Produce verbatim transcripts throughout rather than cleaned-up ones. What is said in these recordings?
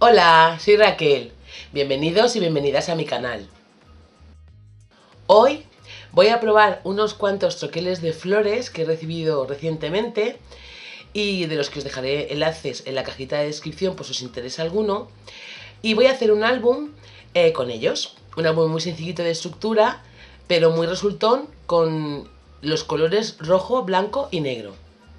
Hola, soy Raquel. Bienvenidos y bienvenidas a mi canal. Hoy voy a probar unos cuantos troqueles de flores que he recibido recientemente y de los que os dejaré enlaces en la cajita de descripción por si os interesa alguno. Y voy a hacer un álbum eh, con ellos. Un álbum muy sencillito de estructura, pero muy resultón con los colores rojo, blanco y negro.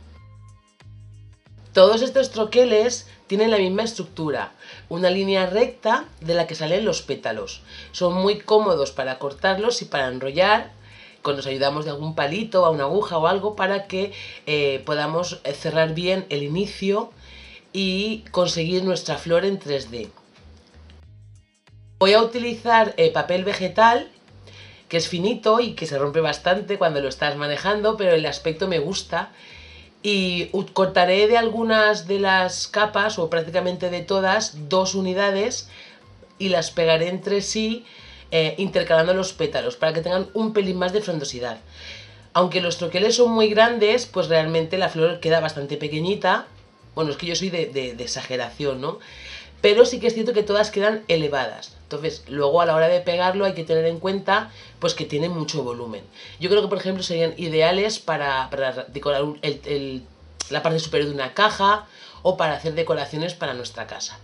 Todos estos troqueles tienen la misma estructura, una línea recta de la que salen los pétalos. Son muy cómodos para cortarlos y para enrollar, cuando nos ayudamos de algún palito, a una aguja o algo, para que eh, podamos cerrar bien el inicio y conseguir nuestra flor en tres D. Voy a utilizar eh, papel vegetal, que es finito y que se rompe bastante cuando lo estás manejando, pero el aspecto me gusta. Y cortaré de algunas de las capas, o prácticamente de todas, dos unidades y las pegaré entre sí eh, intercalando los pétalos para que tengan un pelín más de frondosidad. Aunque los troqueles son muy grandes, pues realmente la flor queda bastante pequeñita. Bueno, es que yo soy de, de, de exageración, ¿no? Pero sí que es cierto que todas quedan elevadas. Entonces, luego a la hora de pegarlo hay que tener en cuenta pues que tienen mucho volumen. Yo creo que, por ejemplo, serían ideales para, para decorar el, el, la parte superior de una caja o para hacer decoraciones para nuestra casa.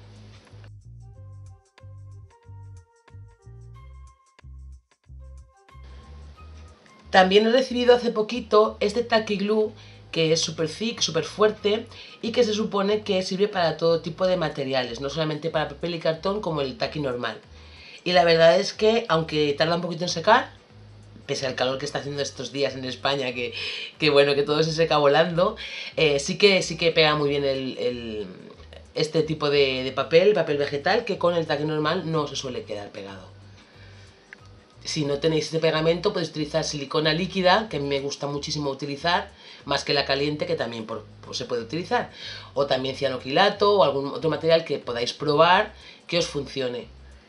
También he recibido hace poquito este Tacky Glue, que es súper thick, súper fuerte y que se supone que sirve para todo tipo de materiales, no solamente para papel y cartón como el Tacky normal. Y la verdad es que, aunque tarda un poquito en secar, pese al calor que está haciendo estos días en España, que, que bueno, que todo se seca volando, eh, sí, que, sí que pega muy bien el, el, este tipo de, de papel, papel vegetal, que con el Tacky normal no se suele quedar pegado. Si no tenéis este pegamento, podéis utilizar silicona líquida, que a mí me gusta muchísimo utilizar, más que la caliente, que también por, pues, se puede utilizar. O también cianoquilato o algún otro material que podáis probar que os funcione.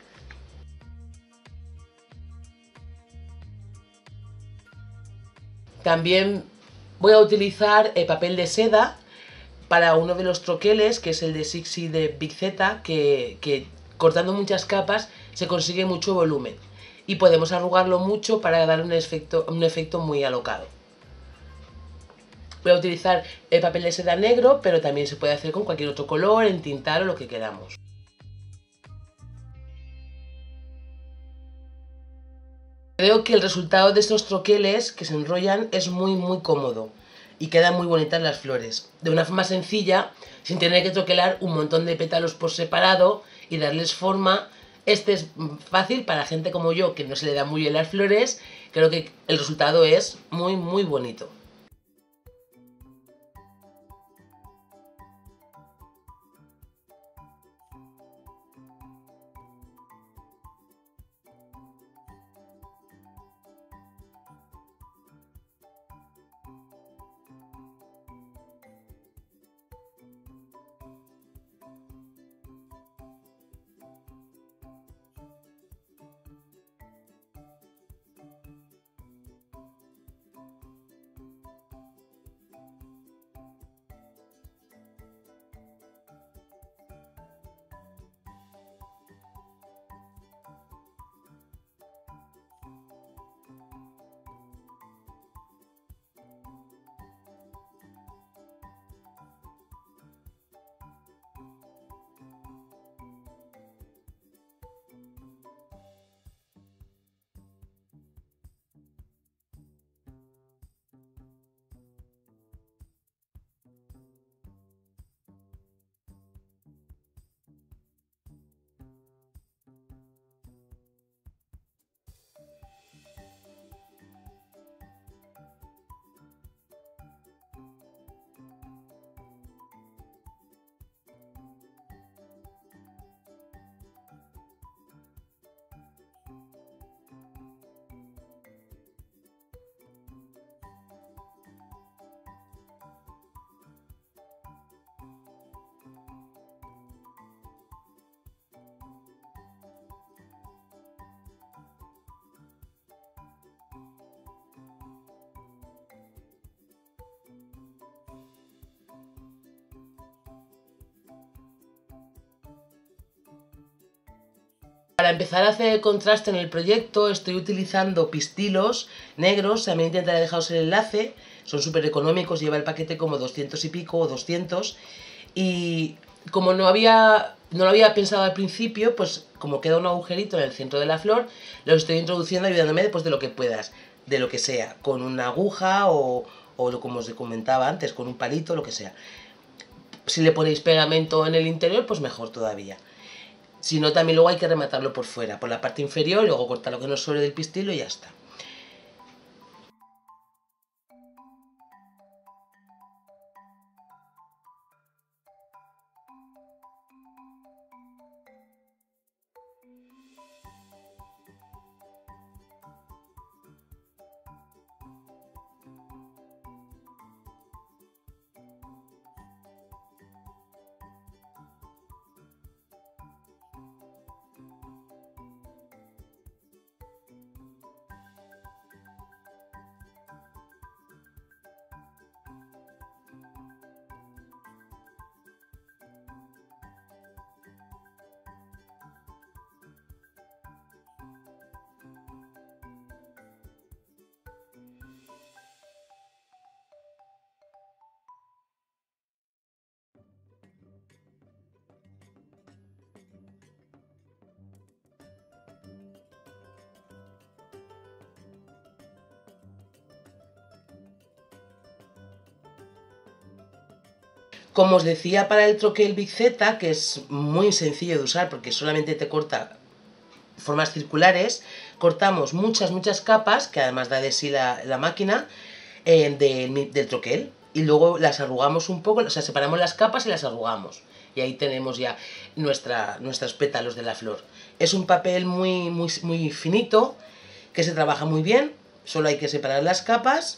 También voy a utilizar eh, papel de seda para uno de los troqueles, que es el de Sixi de Big Z, que, que cortando muchas capas se consigue mucho volumen. Y podemos arrugarlo mucho para dar un efecto, un efecto muy alocado. Voy a utilizar el papel de seda negro, pero también se puede hacer con cualquier otro color, entintar o lo que queramos. Creo que el resultado de estos troqueles que se enrollan es muy muy cómodo y quedan muy bonitas las flores. De una forma sencilla, sin tener que troquelar un montón de pétalos por separado y darles forma. Este es fácil para gente como yo, que no se le da muy bien las flores. Creo que el resultado es muy muy bonito. Para empezar a hacer el contraste en el proyecto estoy utilizando pistilos negros, también intentaré dejaros el enlace, son súper económicos, lleva el paquete como doscientos y pico o doscientos, y como no había, no lo había pensado al principio, pues como queda un agujerito en el centro de la flor, lo estoy introduciendo ayudándome pues, de lo que puedas, de lo que sea, con una aguja o, o como os comentaba antes, con un palito, lo que sea. Si le ponéis pegamento en el interior, pues mejor todavía. Si no, también luego hay que rematarlo por fuera, por la parte inferior, y luego cortar lo que nos sobre del pistilo y ya está. Como os decía para el troquel Big Z, que es muy sencillo de usar porque solamente te corta formas circulares, cortamos muchas, muchas capas, que además da de sí la, la máquina, eh, del, del troquel, y luego las arrugamos un poco, o sea, separamos las capas y las arrugamos. Y ahí tenemos ya nuestra, nuestros pétalos de la flor. Es un papel muy, muy, muy finito, que se trabaja muy bien, solo hay que separar las capas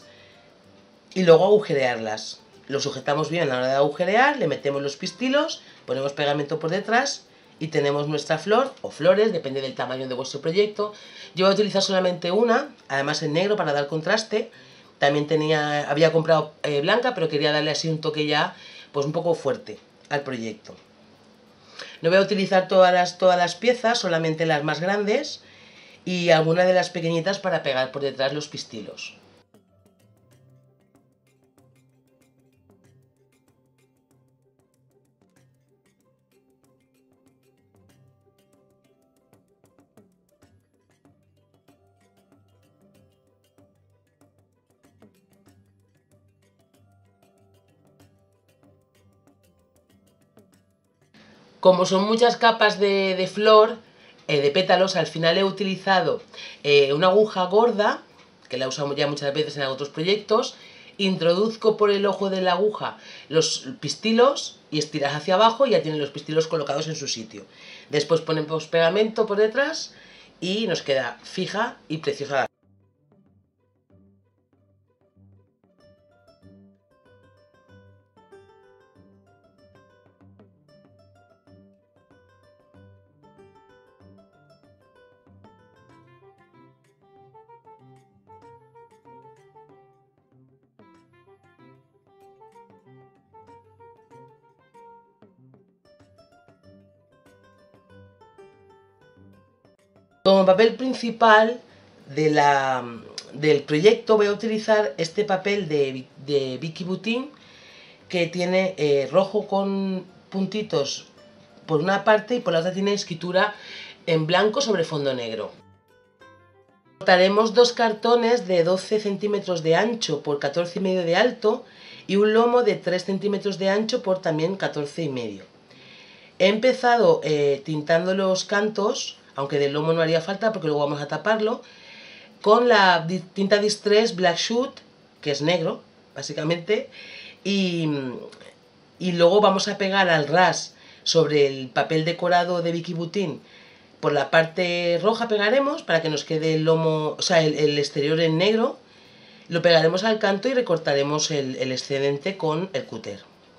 y luego agujerearlas. Lo sujetamos bien a la hora de agujerear, le metemos los pistilos, ponemos pegamento por detrás y tenemos nuestra flor, o flores, depende del tamaño de vuestro proyecto. Yo voy a utilizar solamente una, además en negro para dar contraste. También tenía, había comprado eh, blanca, pero quería darle así un toque ya, pues un poco fuerte al proyecto. No voy a utilizar todas las, todas las piezas, solamente las más grandes y alguna de las pequeñitas para pegar por detrás los pistilos. Como son muchas capas de, de flor, eh, de pétalos, al final he utilizado eh, una aguja gorda, que la usamos ya muchas veces en otros proyectos, introduzco por el ojo de la aguja los pistilos y estiras hacia abajo y ya tienen los pistilos colocados en su sitio. Después ponemos pegamento por detrás y nos queda fija y preciosa. Como papel principal de la, del proyecto voy a utilizar este papel de, de Vicky Butin, que tiene eh, rojo con puntitos por una parte y por la otra tiene escritura en blanco sobre fondo negro. Cortaremos dos cartones de doce centímetros de ancho por catorce y medio de alto y un lomo de tres centímetros de ancho por también catorce y medio. He empezado eh, tintando los cantos, aunque del lomo no haría falta porque luego vamos a taparlo, con la tinta Distress Black Shoot, que es negro, básicamente, y, y luego vamos a pegar al ras sobre el papel decorado de Vicky Butin. Por la parte roja pegaremos para que nos quede el lomo, o sea, el, el exterior en negro, lo pegaremos al canto y recortaremos el, el excedente con el cúter.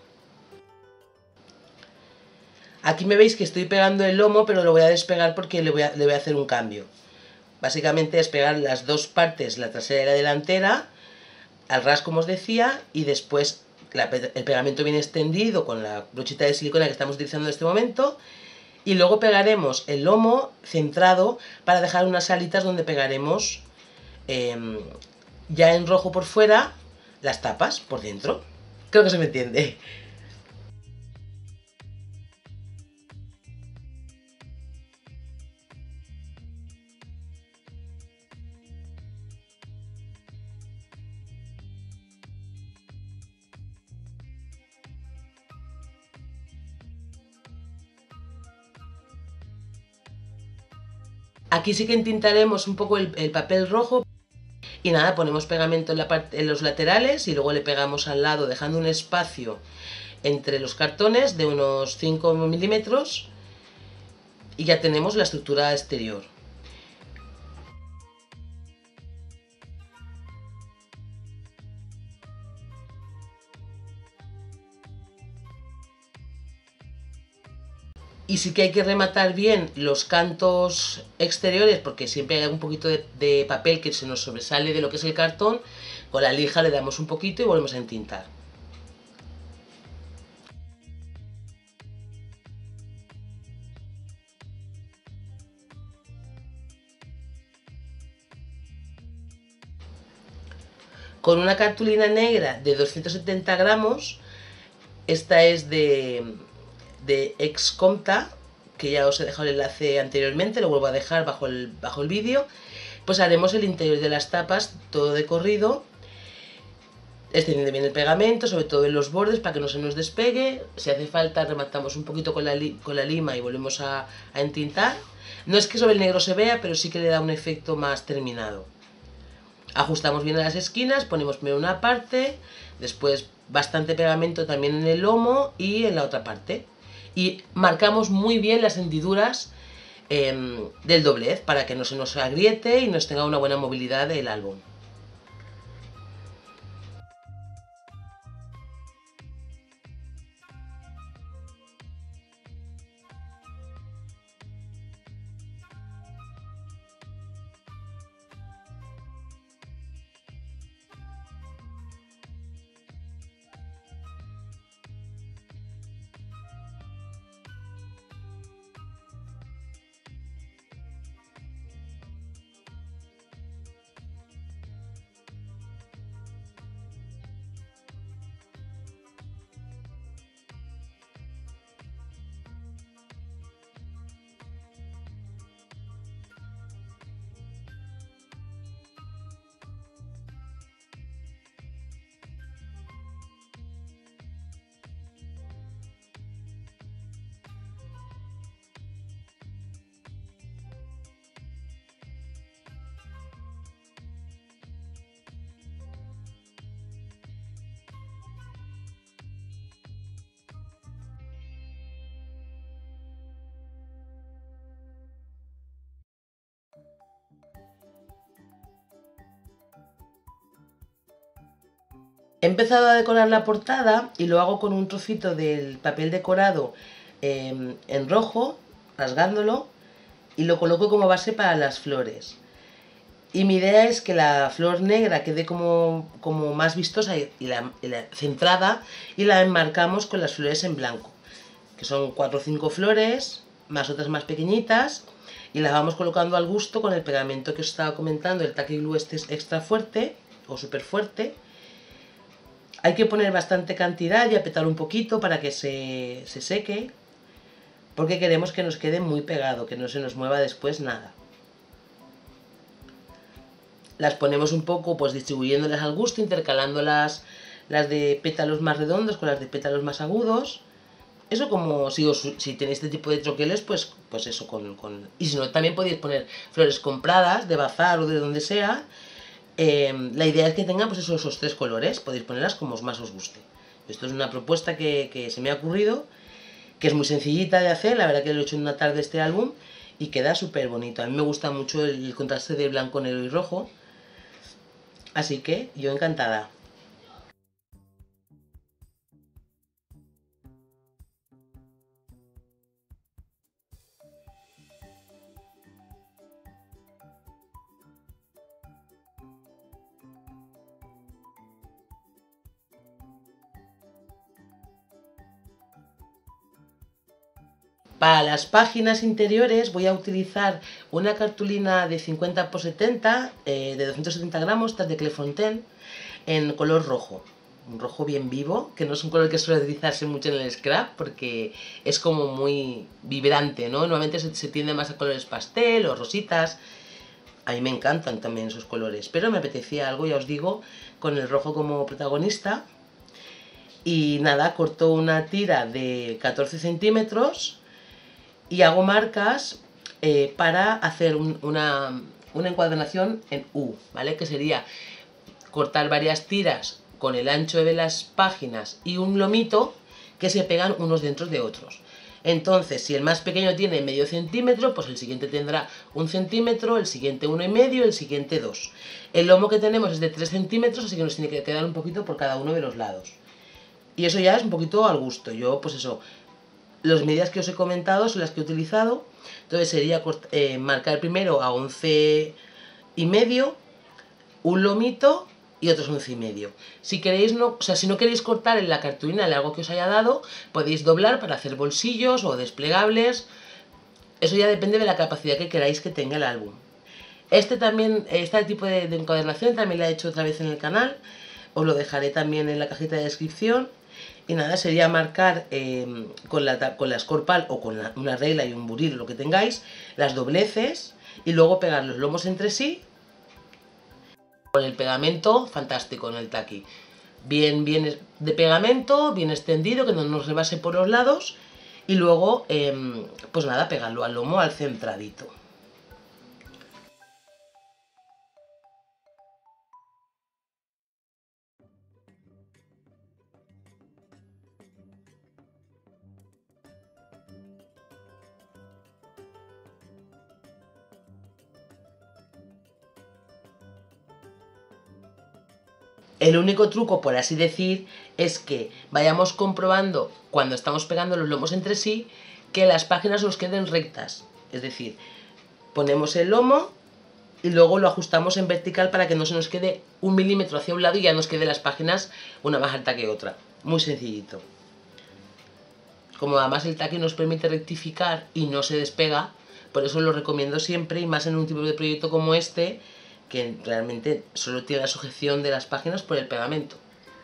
Aquí me veis que estoy pegando el lomo, pero lo voy a despegar porque le voy a, le voy a hacer un cambio. Básicamente es pegar las dos partes, la trasera y la delantera, al ras como os decía, y después la, el pegamento viene extendido con la brochita de silicona que estamos utilizando en este momento, Y luego pegaremos el lomo centrado para dejar unas alitas donde pegaremos eh, ya en rojo por fuera las tapas por dentro. Creo que se me entiende. Aquí sí que entintaremos un poco el, el papel rojo. Y nada, ponemos pegamento en, la parte, en los laterales y luego le pegamos al lado dejando un espacio entre los cartones de unos cinco milímetros y ya tenemos la estructura exterior. Y sí que hay que rematar bien los cantos exteriores porque siempre hay un poquito de, de papel que se nos sobresale de lo que es el cartón. Con la lija le damos un poquito y volvemos a entintar. Con una cartulina negra de doscientos setenta gramos, esta es de, de Excomta, que ya os he dejado el enlace anteriormente, lo vuelvo a dejar bajo el, bajo el vídeo. Pues haremos el interior de las tapas todo de corrido, extendiendo bien el pegamento, sobre todo en los bordes para que no se nos despegue. Si hace falta rematamos un poquito con la, con la lima y volvemos a, a entintar. No es que sobre el negro se vea, pero sí que le da un efecto más terminado. Ajustamos bien a las esquinas, ponemos primero una parte, después bastante pegamento también en el lomo y en la otra parte. Y marcamos muy bien las hendiduras eh, del doblez para que no se nos agriete y nos tenga una buena movilidad del álbum. He empezado a decorar la portada y lo hago con un trocito del papel decorado eh, en rojo, rasgándolo, y lo coloco como base para las flores. Y mi idea es que la flor negra quede como, como más vistosa y, y, la, y la centrada, y la enmarcamos con las flores en blanco, que son cuatro o cinco flores, más otras más pequeñitas, y las vamos colocando al gusto con el pegamento que os estaba comentando, el tacky glue este es extra fuerte o súper fuerte. Hay que poner bastante cantidad y apretar un poquito para que se, se seque, porque queremos que nos quede muy pegado, que no se nos mueva después nada. Las ponemos un poco pues distribuyéndolas al gusto, intercalándolas las de pétalos más redondos con las de pétalos más agudos. Eso como si, os, si tenéis este tipo de troqueles, pues, pues eso con, con... Y si no, también podéis poner flores compradas de bazar o de donde sea. Eh, la idea es que tengan pues esos, esos tres colores, podéis ponerlas como más os guste. Esto es una propuesta que, que se me ha ocurrido, que es muy sencillita de hacer, la verdad que lo he hecho en una tarde este álbum y queda súper bonito. A mí me gusta mucho el, el contraste de blanco, negro y rojo, así que yo encantada. Para las páginas interiores voy a utilizar una cartulina de cincuenta por setenta, eh, de doscientos setenta gramos, esta de Clefontaine, en color rojo. Un rojo bien vivo, que no es un color que suele utilizarse mucho en el scrap porque es como muy vibrante, ¿no? Normalmente se, se tiende más a colores pastel o rositas. A mí me encantan también esos colores, pero me apetecía algo, ya os digo, con el rojo como protagonista. Y nada, corto una tira de catorce centímetros y hago marcas eh, para hacer un, una, una encuadernación en U, ¿vale? Que sería cortar varias tiras con el ancho de las páginas y un lomito que se pegan unos dentro de otros. Entonces, si el más pequeño tiene medio centímetro, pues el siguiente tendrá un centímetro, el siguiente uno y medio, el siguiente dos. El lomo que tenemos es de tres centímetros, así que nos tiene que quedar un poquito por cada uno de los lados. Y eso ya es un poquito al gusto. Yo, pues eso, las medidas que os he comentado son las que he utilizado. Entonces sería eh, marcar primero a once y medio, un lomito y otros once y medio. Si queréis no, o sea, si no queréis cortar en la cartulina el largo que os haya dado, podéis doblar para hacer bolsillos o desplegables. Eso ya depende de la capacidad que queráis que tenga el álbum. Este también, este tipo de, de encuadernación también la he hecho otra vez en el canal. Os lo dejaré también en la cajita de descripción. Y nada, sería marcar eh, con, la, con la escorpal o con la, una regla y un buril, lo que tengáis, las dobleces y luego pegar los lomos entre sí con el pegamento fantástico en el taqui. Bien, bien de pegamento, bien extendido, que no nos rebase por los lados y luego, eh, pues nada, pegarlo al lomo al centradito. El único truco, por así decir, es que vayamos comprobando cuando estamos pegando los lomos entre sí que las páginas nos queden rectas. Es decir, ponemos el lomo y luego lo ajustamos en vertical para que no se nos quede un milímetro hacia un lado y ya nos queden las páginas una más alta que otra. Muy sencillito. Como además el taqui nos permite rectificar y no se despega, por eso lo recomiendo siempre, y más en un tipo de proyecto como este, que realmente solo tiene la sujeción de las páginas por el pegamento.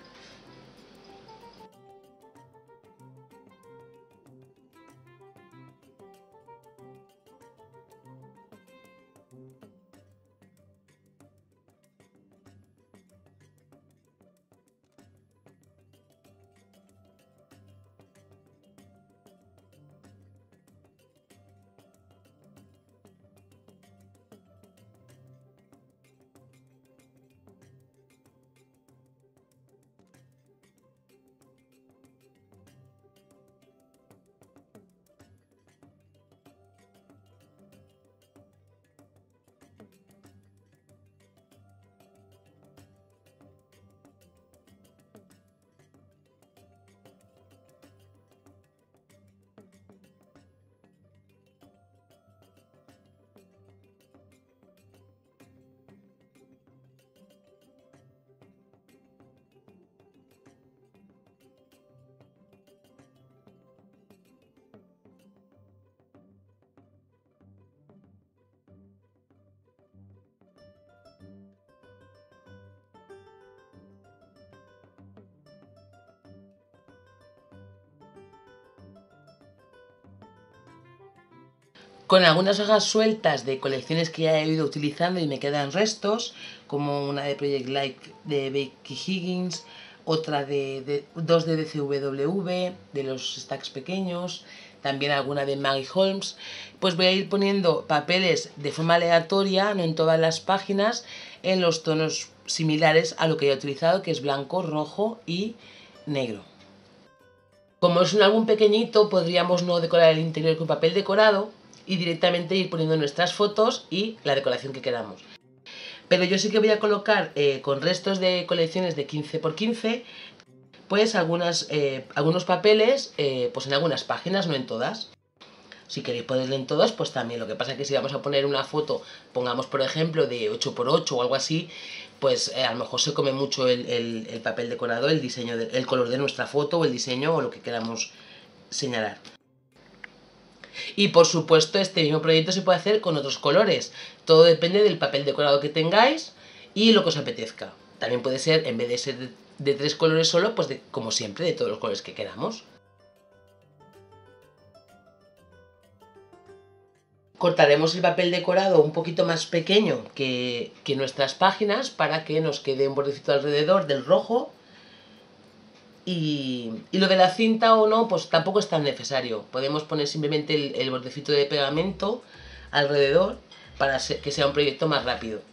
Con algunas hojas sueltas de colecciones que ya he ido utilizando y me quedan restos, como una de Project Like de Becky Higgins, otra de, de dos de D C W, de los stacks pequeños, también alguna de Maggie Holmes. Pues voy a ir poniendo papeles de forma aleatoria, no en todas las páginas, en los tonos similares a lo que he utilizado, que es blanco, rojo y negro. Como es un álbum pequeñito, podríamos no decorar el interior con papel decorado y directamente ir poniendo nuestras fotos y la decoración que queramos. Pero yo sí que voy a colocar eh, con restos de colecciones de quince por quince, pues algunas, eh, algunos papeles eh, pues en algunas páginas, no en todas. Si queréis ponerlo en todas, pues también. Lo que pasa es que si vamos a poner una foto, pongamos por ejemplo de ocho por ocho o algo así, pues eh, a lo mejor se come mucho el, el, el papel decorado, el diseño, de, el color de nuestra foto o el diseño o lo que queramos señalar. Y por supuesto este mismo proyecto se puede hacer con otros colores. Todo depende del papel decorado que tengáis y lo que os apetezca. También puede ser, en vez de ser de, de tres colores solo, pues de, como siempre, de todos los colores que queramos. Cortaremos el papel decorado un poquito más pequeño que, que nuestras páginas para que nos quede un bordecito alrededor del rojo. Y, y lo de la cinta o no, pues tampoco es tan necesario. Podemos poner simplemente el, el bordecito de pegamento alrededor para que sea un proyecto más rápido.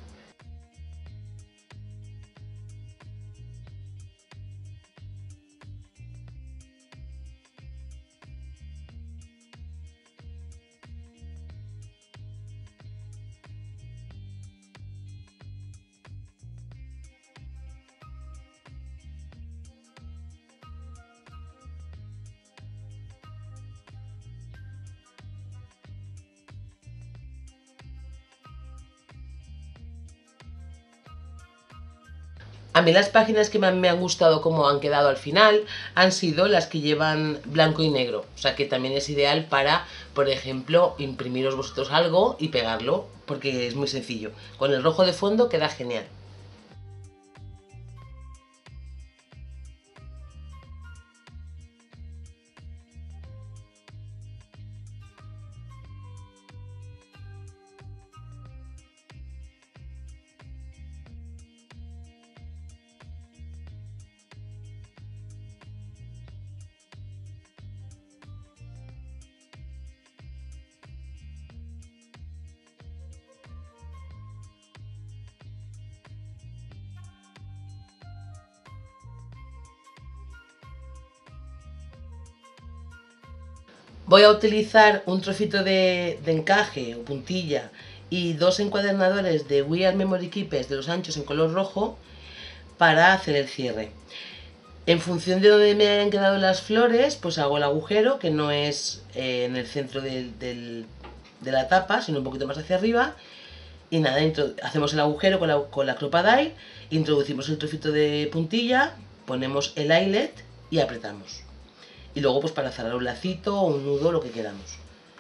A mí las páginas que más me han gustado como han quedado al final han sido las que llevan blanco y negro. O sea que también es ideal para, por ejemplo, imprimiros vosotros algo y pegarlo, porque es muy sencillo. Con el rojo de fondo queda genial. Voy a utilizar un trocito de, de encaje o puntilla y dos encuadernadores de We Are Memory Keepers de los anchos en color rojo para hacer el cierre. En función de donde me hayan quedado las flores, pues hago el agujero, que no es eh, en el centro del, del, de la tapa, sino un poquito más hacia arriba. Y nada, hacemos el agujero con la, con la Crop-A-Dile, introducimos el trocito de puntilla, ponemos el eyelet y apretamos. Y luego pues para cerrar un lacito o un nudo, lo que queramos.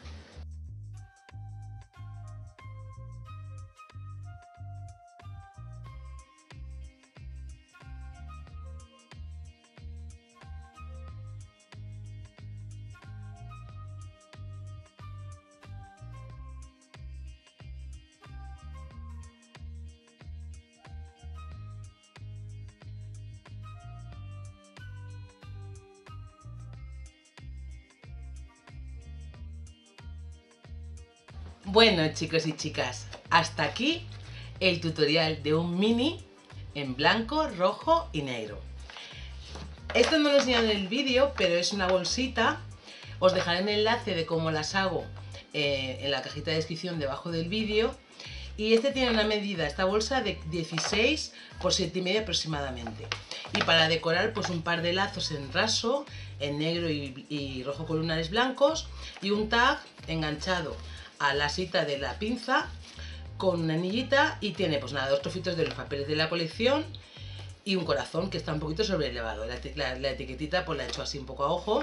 Bueno, chicos y chicas, hasta aquí el tutorial de un mini en blanco, rojo y negro. Esto no lo enseñado en el vídeo, pero es una bolsita. Os dejaré el enlace de cómo las hago eh, en la cajita de descripción debajo del vídeo. Y este tiene una medida, esta bolsa, de dieciséis por siete y medio aproximadamente. Y para decorar, pues un par de lazos en raso, en negro y, y rojo con lunares blancos, y un tag enganchado a la asita de la pinza con una anillita, y tiene pues nada, dos trocitos de los papeles de la colección y un corazón que está un poquito sobrelevado. La, la, la etiquetita pues la he hecho así un poco a ojo.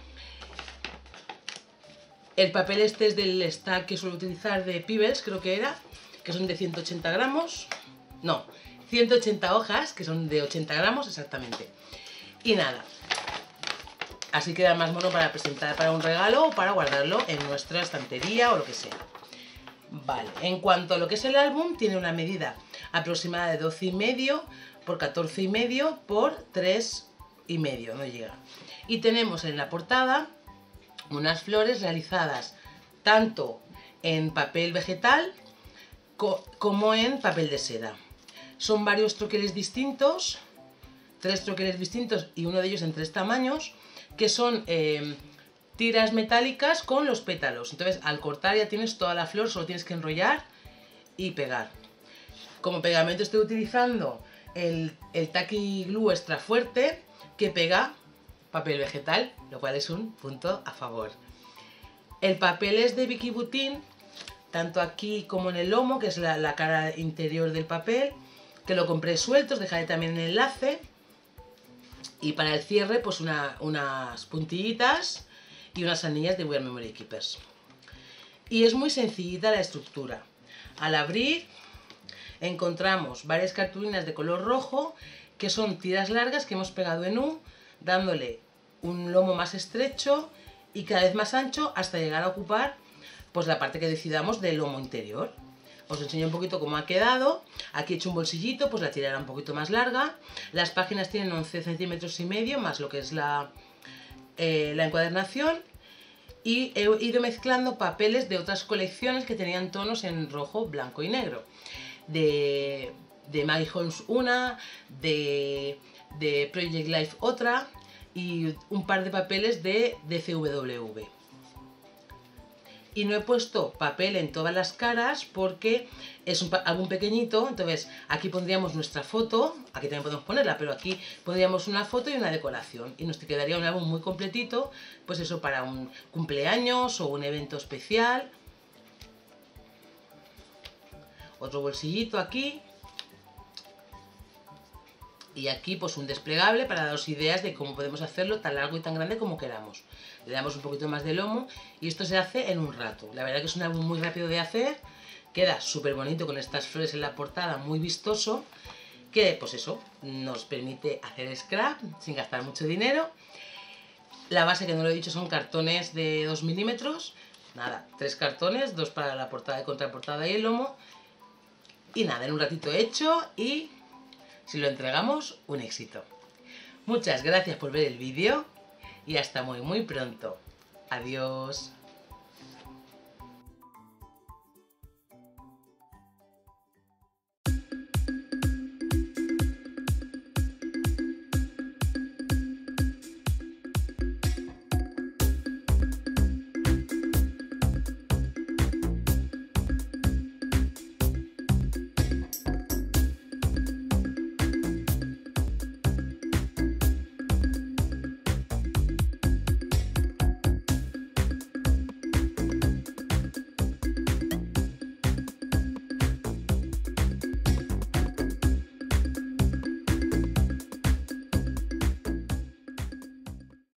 El papel este es del stack que suelo utilizar de Pebbles, creo que era, que son de ciento ochenta gramos, no, ciento ochenta hojas, que son de ochenta gramos exactamente. Y nada, así queda más mono para presentar para un regalo o para guardarlo en nuestra estantería o lo que sea. Vale, en cuanto a lo que es el álbum, tiene una medida aproximada de doce y medio por catorce y medio por tres y medio, no llega. Y tenemos en la portada unas flores realizadas tanto en papel vegetal co como en papel de seda. Son varios troqueles distintos, tres troqueles distintos y uno de ellos en tres tamaños, que son eh, tiras metálicas con los pétalos. Entonces al cortar ya tienes toda la flor, solo tienes que enrollar y pegar. Como pegamento estoy utilizando el, el Tacky Glue extra fuerte, que pega papel vegetal, lo cual es un punto a favor. El papel es de Vichy Boutin, tanto aquí como en el lomo, que es la, la cara interior del papel, que lo compré suelto, os dejaré también el enlace. Y para el cierre, pues una, unas puntillitas y unas anillas de We Are Memory Keepers. Y es muy sencillita la estructura. Al abrir encontramos varias cartulinas de color rojo que son tiras largas que hemos pegado en U, dándole un lomo más estrecho y cada vez más ancho hasta llegar a ocupar pues la parte que decidamos del lomo interior. Os enseño un poquito cómo ha quedado. Aquí he hecho un bolsillito, pues la tira era un poquito más larga. Las páginas tienen once centímetros y medio, más lo que es la, eh, la encuadernación. Y he ido mezclando papeles de otras colecciones que tenían tonos en rojo, blanco y negro. De, de Maggie Holmes una, de, de Project Life otra y un par de papeles de D C W V. Y no he puesto papel en todas las caras porque es un álbum pequeñito, entonces aquí pondríamos nuestra foto, aquí también podemos ponerla, pero aquí pondríamos una foto y una decoración y nos quedaría un álbum muy completito, pues eso para un cumpleaños o un evento especial. Otro bolsillito aquí. Y aquí pues un desplegable para daros ideas de cómo podemos hacerlo tan largo y tan grande como queramos. Le damos un poquito más de lomo y esto se hace en un rato. La verdad que es un álbum muy rápido de hacer, queda súper bonito con estas flores en la portada, muy vistoso, que pues eso, nos permite hacer scrap sin gastar mucho dinero. La base, que no lo he dicho, son cartones de dos milímetros, nada, tres cartones, dos para la portada y contraportada y el lomo. Y nada, en un ratito hecho y... si lo entregamos, un éxito. Muchas gracias por ver el vídeo y hasta muy muy pronto. Adiós.